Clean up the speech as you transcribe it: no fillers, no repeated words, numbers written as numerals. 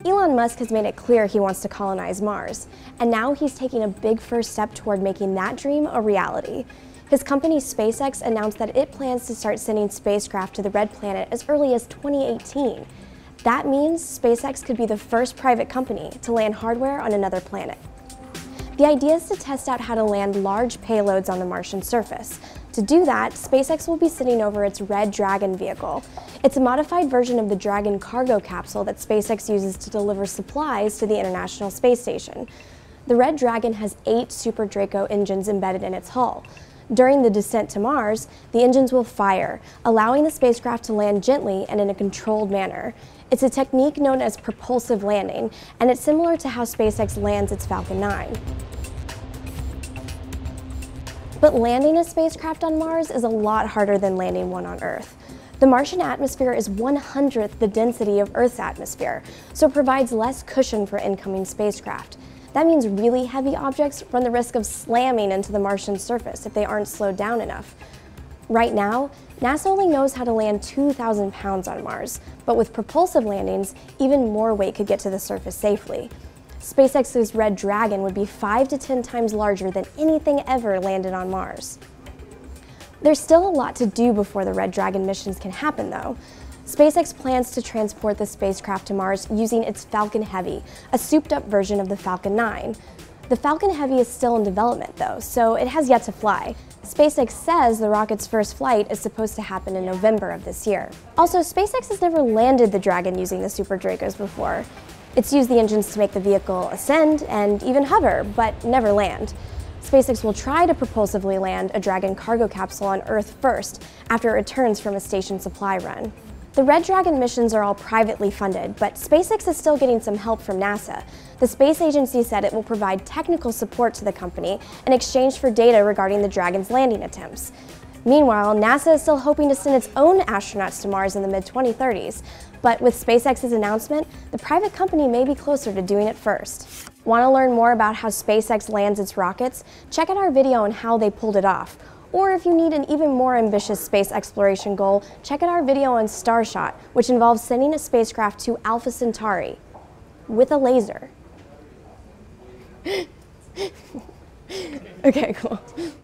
Elon Musk has made it clear he wants to colonize Mars, and now he's taking a big first step toward making that dream a reality. His company SpaceX announced that it plans to start sending spacecraft to the Red Planet as early as 2018. That means SpaceX could be the first private company to land hardware on another planet. The idea is to test out how to land large payloads on the Martian surface. To do that, SpaceX will be sending over its Red Dragon vehicle. It's a modified version of the Dragon cargo capsule that SpaceX uses to deliver supplies to the International Space Station. The Red Dragon has 8 Super Draco engines embedded in its hull. During the descent to Mars, the engines will fire, allowing the spacecraft to land gently and in a controlled manner. It's a technique known as propulsive landing, and it's similar to how SpaceX lands its Falcon 9. But landing a spacecraft on Mars is a lot harder than landing one on Earth. The Martian atmosphere is 1/100th the density of Earth's atmosphere, so it provides less cushion for incoming spacecraft. That means really heavy objects run the risk of slamming into the Martian surface if they aren't slowed down enough. Right now, NASA only knows how to land 2,000 pounds on Mars, but with propulsive landings, even more weight could get to the surface safely. SpaceX's Red Dragon would be 5 to 10 times larger than anything ever landed on Mars. There's still a lot to do before the Red Dragon missions can happen, though. SpaceX plans to transport the spacecraft to Mars using its Falcon Heavy, a souped-up version of the Falcon 9. The Falcon Heavy is still in development, though, so it has yet to fly. SpaceX says the rocket's first flight is supposed to happen in November of this year. Also, SpaceX has never landed the Dragon using the Super Dracos before. It's used the engines to make the vehicle ascend and even hover, but never land. SpaceX will try to propulsively land a Dragon cargo capsule on Earth first, after it returns from a station supply run. The Red Dragon missions are all privately funded, but SpaceX is still getting some help from NASA. The space agency said it will provide technical support to the company in exchange for data regarding the Dragon's landing attempts. Meanwhile, NASA is still hoping to send its own astronauts to Mars in the mid-2030s, but with SpaceX's announcement, the private company may be closer to doing it first. Want to learn more about how SpaceX lands its rockets? Check out our video on how they pulled it off. Or if you need an even more ambitious space exploration goal, check out our video on Starshot, which involves sending a spacecraft to Alpha Centauri with a laser. Okay, cool.